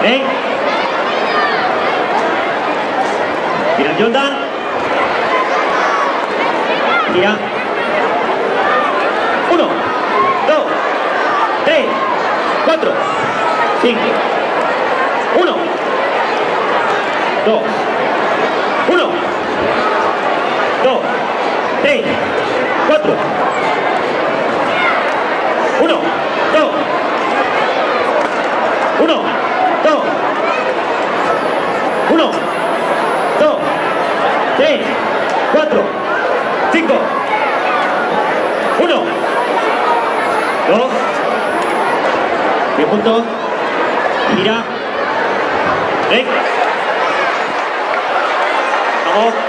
Break. Gira Jordan. Gira. 1, 2, 3, 4, 5. 1, 2, 1, 2, 3, 4. 1, 2, 1, 2, 1, 2, 3, 4, 5. 1, 2, 10 puntos. Gira. Break. Vamos.